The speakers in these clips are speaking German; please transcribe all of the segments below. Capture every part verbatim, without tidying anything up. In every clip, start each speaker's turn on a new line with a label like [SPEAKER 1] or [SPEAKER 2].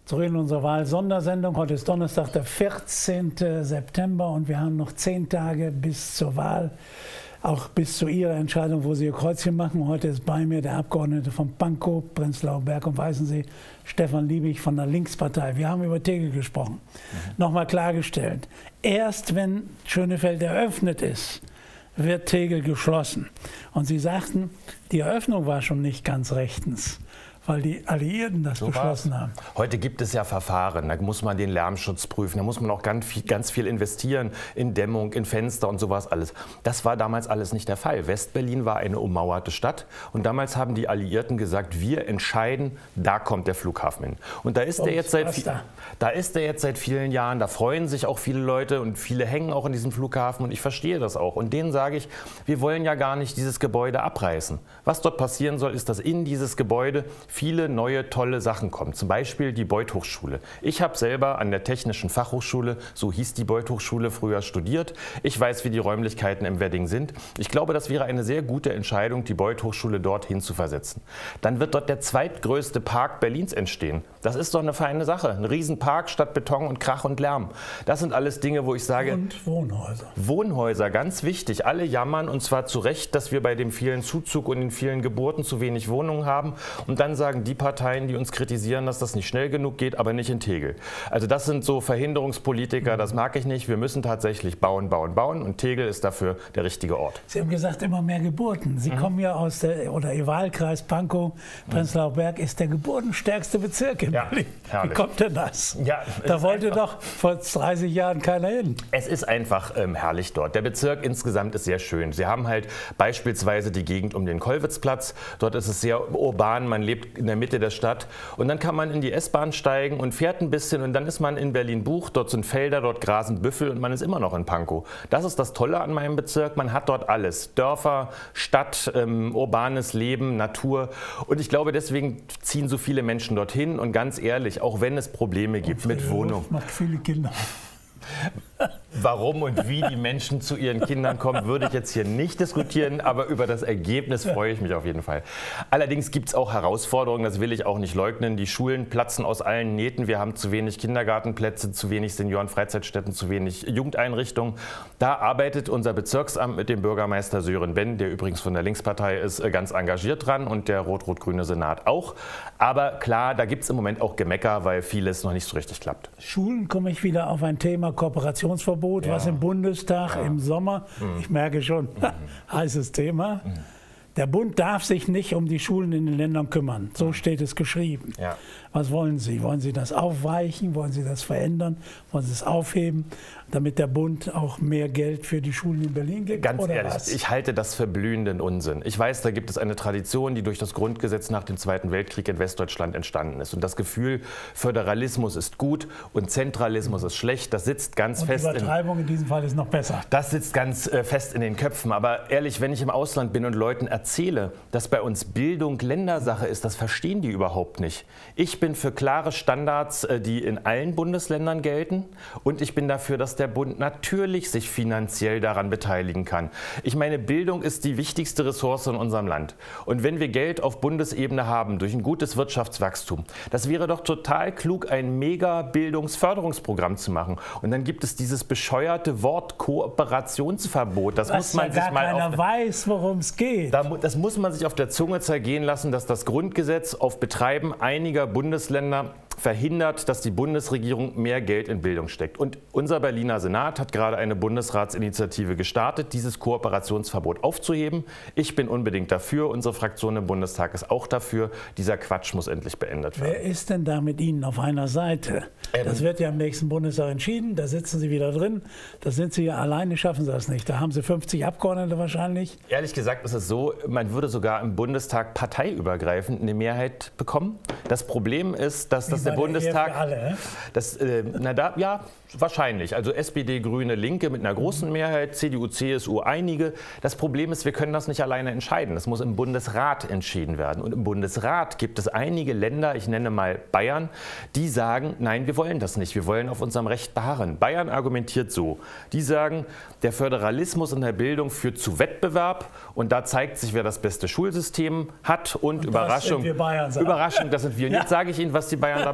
[SPEAKER 1] Zurück in unsere Wahl-Sondersendung. Heute ist Donnerstag, der vierzehnte September und wir haben noch zehn Tage bis zur Wahl, auch bis zu Ihrer Entscheidung, wo Sie Ihr Kreuzchen machen. Heute ist bei mir der Abgeordnete von Pankow, Prenzlauer Berg und Weißensee, Stefan Liebig von der Linkspartei. Wir haben über Tegel gesprochen. Mhm. Nochmal klargestellt, erst wenn Schönefeld eröffnet ist, wird Tegel geschlossen. Und Sie sagten, die Eröffnung war schon nicht ganz rechtens, weil die Alliierten das so beschlossen haben.
[SPEAKER 2] Heute gibt es ja Verfahren, da muss man den Lärmschutz prüfen, da muss man auch ganz viel, ganz viel investieren in Dämmung, in Fenster und sowas alles. Das war damals alles nicht der Fall. Westberlin war eine ummauerte Stadt und damals haben die Alliierten gesagt, wir entscheiden, da kommt der Flughafen hin. Und da ist, der jetzt, seit, da. da ist der jetzt seit vielen Jahren, da freuen sich auch viele Leute und viele hängen auch in diesem Flughafen und ich verstehe das auch. Und denen sage ich, wir wollen ja gar nicht dieses Gebäude abreißen. Was dort passieren soll, ist, dass in dieses Gebäude viele neue, tolle Sachen kommen. Zum Beispiel die Beuth-Hochschule. Ich habe selber an der Technischen Fachhochschule, so hieß die Beuth-Hochschule, früher studiert. Ich weiß, wie die Räumlichkeiten im Wedding sind. Ich glaube, das wäre eine sehr gute Entscheidung, die Beuth-Hochschule dorthin zu versetzen. Dann wird dort der zweitgrößte Park Berlins entstehen. Das ist doch eine feine Sache. Ein Riesenpark statt Beton und Krach und Lärm. Das sind alles Dinge, wo ich sage...
[SPEAKER 1] Und Wohnhäuser.
[SPEAKER 2] Wohnhäuser, ganz wichtig. Alle jammern, und zwar zu Recht, dass wir bei dem vielen Zuzug und den vielen Geburten zu wenig Wohnungen haben. Und dann sagen die Parteien, die uns kritisieren, dass das nicht schnell genug geht, aber nicht in Tegel. Also das sind so Verhinderungspolitiker, das mag ich nicht. Wir müssen tatsächlich bauen, bauen, bauen und Tegel ist dafür der richtige Ort.
[SPEAKER 1] Sie haben gesagt, immer mehr Geburten. Sie mhm. kommen ja aus der, oder Ihr Wahlkreis Pankow, Prenzlauer Berg ist der geburtenstärkste Bezirk in
[SPEAKER 2] ja,
[SPEAKER 1] Berlin.
[SPEAKER 2] Herrlich.
[SPEAKER 1] Wie kommt denn das?
[SPEAKER 2] Ja,
[SPEAKER 1] da wollte doch vor dreißig Jahren keiner hin.
[SPEAKER 2] Es ist einfach ähm, herrlich dort. Der Bezirk insgesamt ist sehr schön. Sie haben halt beispielsweise die Gegend um den Kollwitzplatz. Dort ist es sehr urban, man lebt in der Mitte der Stadt und dann kann man in die S-Bahn steigen und fährt ein bisschen und dann ist man in Berlin-Buch, dort sind Felder, dort grasen Büffel und man ist immer noch in Pankow. Das ist das Tolle an meinem Bezirk, man hat dort alles. Dörfer, Stadt, ähm, urbanes Leben, Natur und ich glaube, deswegen ziehen so viele Menschen dorthin und ganz ehrlich, auch wenn es Probleme gibt mit Wohnung.
[SPEAKER 1] Macht viele Kinder.
[SPEAKER 2] Warum und wie die Menschen zu ihren Kindern kommen, würde ich jetzt hier nicht diskutieren, aber über das Ergebnis freue ich mich auf jeden Fall. Allerdings gibt es auch Herausforderungen, das will ich auch nicht leugnen. Die Schulen platzen aus allen Nähten. Wir haben zu wenig Kindergartenplätze, zu wenig Seniorenfreizeitstätten, zu wenig Jugendeinrichtungen. Da arbeitet unser Bezirksamt mit dem Bürgermeister Sören Benn, der übrigens von der Linkspartei ist, ganz engagiert dran und der rot-rot-grüne Senat auch. Aber klar, da gibt es im Moment auch Gemecker, weil vieles noch nicht so richtig klappt.
[SPEAKER 1] Schulen, komme ich wieder auf ein Thema Kooperationsverbot, ja. Was im Bundestag ja. im Sommer, mhm. ich merke schon, mhm. heißes Thema. Mhm. Der Bund darf sich nicht um die Schulen in den Ländern kümmern. So steht es geschrieben. Ja. Was wollen Sie? Wollen Sie das aufweichen? Wollen Sie das verändern? Wollen Sie es aufheben, damit der Bund auch mehr Geld für die Schulen in Berlin gibt?
[SPEAKER 2] Ganz
[SPEAKER 1] oder
[SPEAKER 2] ehrlich,
[SPEAKER 1] was?
[SPEAKER 2] Ich halte das für blühenden Unsinn. Ich weiß, da gibt es eine Tradition, die durch das Grundgesetz nach dem Zweiten Weltkrieg in Westdeutschland entstanden ist. Und das Gefühl, Föderalismus ist gut und Zentralismus ist schlecht, das sitzt ganz
[SPEAKER 1] und
[SPEAKER 2] fest.
[SPEAKER 1] Übertreibung in, in diesem Fall ist noch besser.
[SPEAKER 2] Das sitzt ganz äh, fest in den Köpfen. Aber ehrlich, wenn ich im Ausland bin und Leuten erzähle, dass bei uns Bildung Ländersache ist, das verstehen die überhaupt nicht. Ich bin für klare Standards, die in allen Bundesländern gelten und ich bin dafür, dass der Bund natürlich sich finanziell daran beteiligen kann. Ich meine, Bildung ist die wichtigste Ressource in unserem Land. Und wenn wir Geld auf Bundesebene haben, durch ein gutes Wirtschaftswachstum, das wäre doch total klug, ein Mega-Bildungsförderungsprogramm zu machen. Und dann gibt es dieses bescheuerte Wort Kooperationsverbot. Das
[SPEAKER 1] Was
[SPEAKER 2] muss man
[SPEAKER 1] ja
[SPEAKER 2] sich
[SPEAKER 1] gar
[SPEAKER 2] mal
[SPEAKER 1] keiner
[SPEAKER 2] auf,
[SPEAKER 1] weiß, worum es geht.
[SPEAKER 2] Das muss man sich auf der Zunge zergehen lassen, dass das Grundgesetz auf Betreiben einiger Bundesländer verhindert, dass die Bundesregierung mehr Geld in Bildung steckt. Und unser Berliner Senat hat gerade eine Bundesratsinitiative gestartet, dieses Kooperationsverbot aufzuheben. Ich bin unbedingt dafür, unsere Fraktion im Bundestag ist auch dafür. Dieser Quatsch muss endlich beendet werden.
[SPEAKER 1] Wer ist denn da mit Ihnen auf einer Seite? Das wird ja im nächsten Bundestag entschieden, da sitzen Sie wieder drin. Da sind Sie ja alleine, schaffen Sie das nicht. Da haben Sie fünfzig Abgeordnete wahrscheinlich.
[SPEAKER 2] Ehrlich gesagt ist es so, man würde sogar im Bundestag parteiübergreifend eine Mehrheit bekommen. Das Problem ist, dass das der Bundestag,
[SPEAKER 1] alle,
[SPEAKER 2] das, äh, na da, ja, wahrscheinlich. Also S P D, Grüne, Linke mit einer großen Mehrheit, C D U, C S U einige. Das Problem ist, wir können das nicht alleine entscheiden. Das muss im Bundesrat entschieden werden. Und im Bundesrat gibt es einige Länder, ich nenne mal Bayern, die sagen, nein, wir wollen das nicht. Wir wollen auf unserem Recht beharren. Bayern argumentiert so. Die sagen, der Föderalismus in der Bildung führt zu Wettbewerb und da zeigt sich, wer das beste Schulsystem hat. Und, und Überraschung,
[SPEAKER 1] das sind wir Bayern,
[SPEAKER 2] Überraschung, das sind wir. Und jetzt sage ich Ihnen, was die Bayern dabei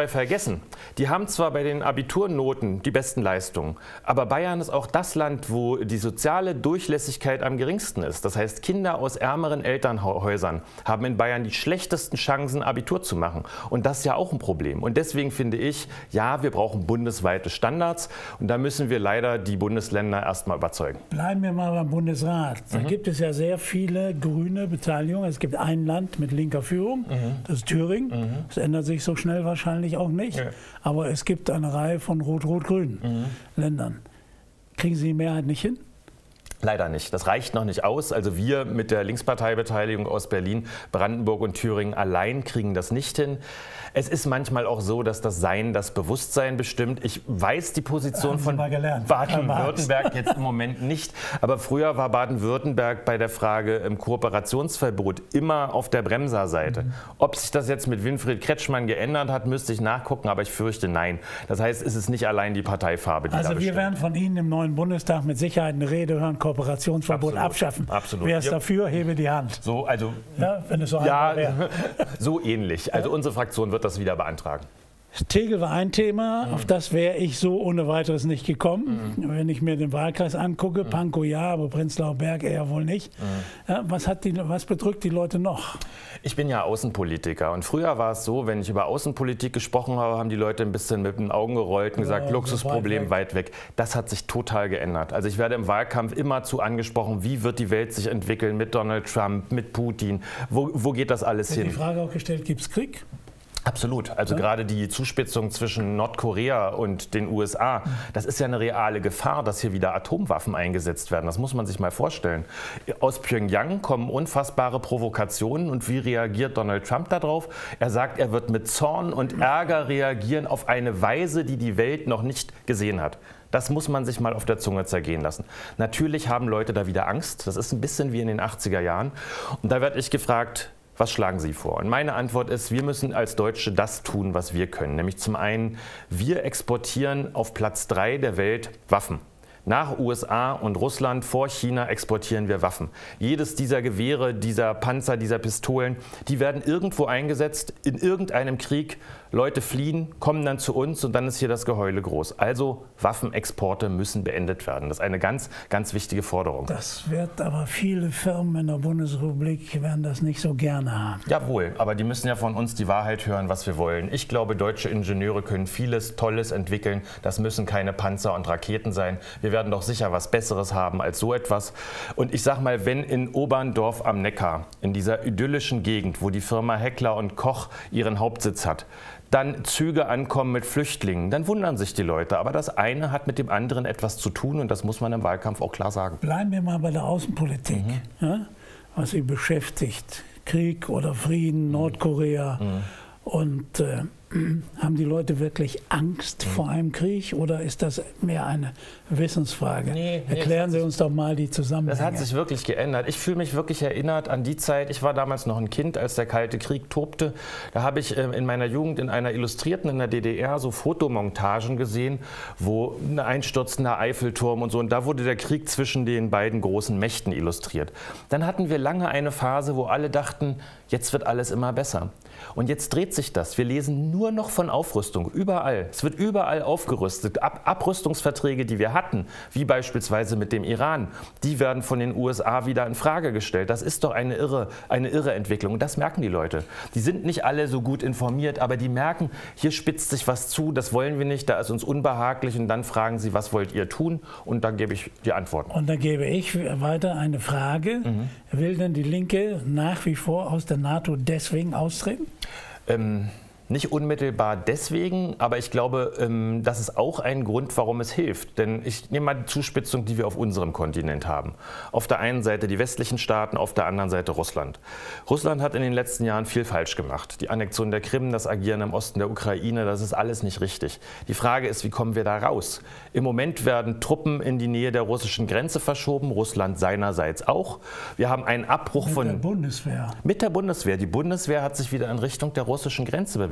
[SPEAKER 2] dabei vergessen. Die haben zwar bei den Abiturnoten die besten Leistungen, aber Bayern ist auch das Land, wo die soziale Durchlässigkeit am geringsten ist. Das heißt, Kinder aus ärmeren Elternhäusern haben in Bayern die schlechtesten Chancen, Abitur zu machen. Und das ist ja auch ein Problem. Und deswegen finde ich, ja, wir brauchen bundesweite Standards. Und da müssen wir leider die Bundesländer erstmal überzeugen.
[SPEAKER 1] Bleiben wir mal beim Bundesrat. Da
[SPEAKER 2] Mhm.
[SPEAKER 1] gibt es ja sehr viele grüne Beteiligungen. Es gibt ein Land mit linker Führung, mhm. das ist Thüringen. Mhm. Das ändert sich so schnell wahrscheinlich auch nicht. Ja. Aber es gibt eine Reihe von rot-rot-grünen mhm. Ländern. Kriegen Sie die Mehrheit nicht hin?
[SPEAKER 2] Leider nicht. Das reicht noch nicht aus. Also wir mit der Linksparteibeteiligung aus Berlin, Brandenburg und Thüringen allein kriegen das nicht hin. Es ist manchmal auch so, dass das Sein das Bewusstsein bestimmt. Ich weiß die Position von Baden-Württemberg jetzt im Moment nicht. Aber früher war Baden-Württemberg bei der Frage im Kooperationsverbot immer auf der Bremserseite. Mhm. Ob sich das jetzt mit Winfried Kretschmann geändert hat, müsste ich nachgucken, aber ich fürchte nein. Das heißt, es ist nicht allein die Parteifarbe, die
[SPEAKER 1] also
[SPEAKER 2] da bestimmt.
[SPEAKER 1] Wir werden von Ihnen im neuen Bundestag mit Sicherheit eine Rede hören, Kooperationsverbot
[SPEAKER 2] Absolut.
[SPEAKER 1] abschaffen.
[SPEAKER 2] Absolut.
[SPEAKER 1] Wer ist
[SPEAKER 2] ja.
[SPEAKER 1] dafür, hebe die Hand.
[SPEAKER 2] So, also,
[SPEAKER 1] ja, wenn es so
[SPEAKER 2] ja,
[SPEAKER 1] einfach wäre.
[SPEAKER 2] So ähnlich. Also unsere Fraktion wird das wieder beantragen.
[SPEAKER 1] Tegel war ein Thema, mhm. auf das wäre ich so ohne weiteres nicht gekommen. Mhm. Wenn ich mir den Wahlkreis angucke, mhm. Pankow ja, aber Prenzlauer Berg eher wohl nicht. Mhm. Ja, was, hat die, was bedrückt die Leute noch?
[SPEAKER 2] Ich bin ja Außenpolitiker und früher war es so, wenn ich über Außenpolitik gesprochen habe, haben die Leute ein bisschen mit den Augen gerollt und gesagt, ja, Luxusproblem weit weg. weit weg. Das hat sich total geändert. Also ich werde im Wahlkampf immerzu angesprochen, wie wird die Welt sich entwickeln mit Donald Trump, mit Putin, wo, wo geht das alles
[SPEAKER 1] Wird
[SPEAKER 2] hin?
[SPEAKER 1] Die Frage auch gestellt, gibt es Krieg?
[SPEAKER 2] Absolut. Also ja. gerade die Zuspitzung zwischen Nordkorea und den U S A, das ist ja eine reale Gefahr, dass hier wieder Atomwaffen eingesetzt werden. Das muss man sich mal vorstellen. Aus Pyongyang kommen unfassbare Provokationen und wie reagiert Donald Trump darauf? Er sagt, er wird mit Zorn und Ärger reagieren auf eine Weise, die die Welt noch nicht gesehen hat. Das muss man sich mal auf der Zunge zergehen lassen. Natürlich haben Leute da wieder Angst. Das ist ein bisschen wie in den achtziger Jahren. Und da werde ich gefragt, was schlagen Sie vor? Und meine Antwort ist, wir müssen als Deutsche das tun, was wir können. Nämlich zum einen, wir exportieren auf Platz drei der Welt Waffen. Nach U S A und Russland, vor China exportieren wir Waffen. Jedes dieser Gewehre, dieser Panzer, dieser Pistolen, die werden irgendwo eingesetzt, in irgendeinem Krieg. Leute fliehen, kommen dann zu uns und dann ist hier das Geheule groß. Also Waffenexporte müssen beendet werden. Das ist eine ganz, ganz wichtige Forderung.
[SPEAKER 1] Das wird aber viele Firmen in der Bundesrepublik werden das nicht so gerne haben.
[SPEAKER 2] Jawohl, aber die müssen ja von uns die Wahrheit hören, was wir wollen. Ich glaube, deutsche Ingenieure können vieles Tolles entwickeln. Das müssen keine Panzer und Raketen sein. Wir werden doch sicher was Besseres haben als so etwas. Und ich sag mal, wenn in Oberndorf am Neckar, in dieser idyllischen Gegend, wo die Firma Heckler und Koch ihren Hauptsitz hat, dann Züge ankommen mit Flüchtlingen, dann wundern sich die Leute. Aber das eine hat mit dem anderen etwas zu tun und das muss man im Wahlkampf auch klar sagen.
[SPEAKER 1] Bleiben wir mal bei der Außenpolitik, mhm. ja, was Sie beschäftigt. Krieg oder Frieden, mhm. Nordkorea. Mhm. Und äh, haben die Leute wirklich Angst mhm. vor einem Krieg oder ist das mehr eine Wissensfrage? Nee, nee, Erklären Sie uns doch mal die Zusammenhänge.
[SPEAKER 2] Das hat sich wirklich geändert. Ich fühle mich wirklich erinnert an die Zeit, ich war damals noch ein Kind, als der Kalte Krieg tobte. Da habe ich in meiner Jugend in einer Illustrierten in der D D R so Fotomontagen gesehen, wo ein einstürzender Eiffelturm und so. Und da wurde der Krieg zwischen den beiden großen Mächten illustriert. Dann hatten wir lange eine Phase, wo alle dachten, jetzt wird alles immer besser. Und jetzt dreht sich das. Wir lesen nur noch von Aufrüstung, überall. Es wird überall aufgerüstet. Ab Abrüstungsverträge, die wir hatten, wie beispielsweise mit dem Iran, die werden von den U S A wieder in Frage gestellt. Das ist doch eine irre, eine irre Entwicklung. Und das merken die Leute. Die sind nicht alle so gut informiert, aber die merken, hier spitzt sich was zu, das wollen wir nicht, da ist uns unbehaglich. Und dann fragen sie, was wollt ihr tun? Und dann gebe ich die Antworten.
[SPEAKER 1] Und dann gebe ich weiter eine Frage. Mhm. Will denn die Linke nach wie vor aus der NATO deswegen austreten?
[SPEAKER 2] Ähm, nicht unmittelbar deswegen, aber ich glaube, ähm, das ist auch ein Grund, warum es hilft. Denn ich nehme mal die Zuspitzung, die wir auf unserem Kontinent haben. Auf der einen Seite die westlichen Staaten, auf der anderen Seite Russland. Russland hat in den letzten Jahren viel falsch gemacht. Die Annexion der Krim, das Agieren im Osten der Ukraine, das ist alles nicht richtig. Die Frage ist, wie kommen wir da raus? Im Moment werden Truppen in die Nähe der russischen Grenze verschoben, Russland seinerseits auch. Wir haben einen Abbruch
[SPEAKER 1] mit
[SPEAKER 2] von...
[SPEAKER 1] Mit der Bundeswehr.
[SPEAKER 2] Mit der Bundeswehr. Die Bundeswehr hat sich wieder in Richtung der russischen Grenze bewegt.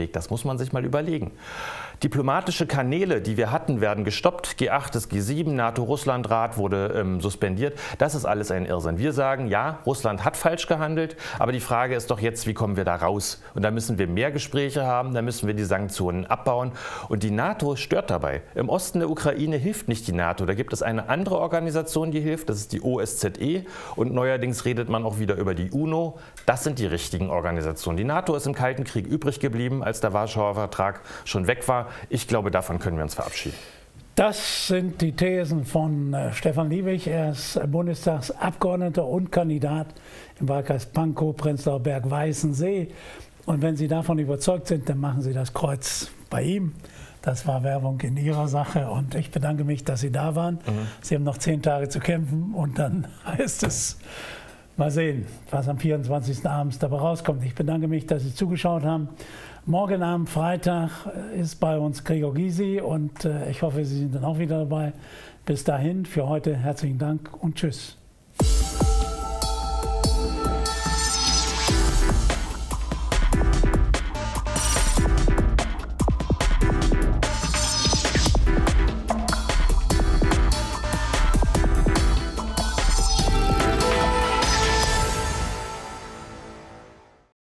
[SPEAKER 2] Krieg. Das muss man sich mal überlegen. Diplomatische Kanäle, die wir hatten, werden gestoppt. G acht ist G sieben, NATO-Russland-Rat wurde ähm, suspendiert. Das ist alles ein Irrsinn. Wir sagen, ja, Russland hat falsch gehandelt, aber die Frage ist doch jetzt, wie kommen wir da raus? Und da müssen wir mehr Gespräche haben, da müssen wir die Sanktionen abbauen. Und die NATO stört dabei. Im Osten der Ukraine hilft nicht die NATO. Da gibt es eine andere Organisation, die hilft, das ist die O S Z E. Und neuerdings redet man auch wieder über die UNO. Das sind die richtigen Organisationen. Die NATO ist im Kalten Krieg übrig geblieben, als der Warschauer Vertrag schon weg war. Ich glaube, davon können wir uns verabschieden.
[SPEAKER 1] Das sind die Thesen von äh, Stefan Liebig. Er ist Bundestagsabgeordneter und Kandidat im Wahlkreis Pankow, Prenzlauer Berg, Weißensee. Und wenn Sie davon überzeugt sind, dann machen Sie das Kreuz bei ihm. Das war Werbung in Ihrer Sache und ich bedanke mich, dass Sie da waren. Mhm. Sie haben noch zehn Tage zu kämpfen und dann heißt es, mal sehen, was am vierundzwanzigsten abends dabei rauskommt. Ich bedanke mich, dass Sie zugeschaut haben. Morgen Abend, Freitag, ist bei uns Gregor Gysi und ich hoffe, Sie sind dann auch wieder dabei. Bis dahin, für heute herzlichen Dank und tschüss.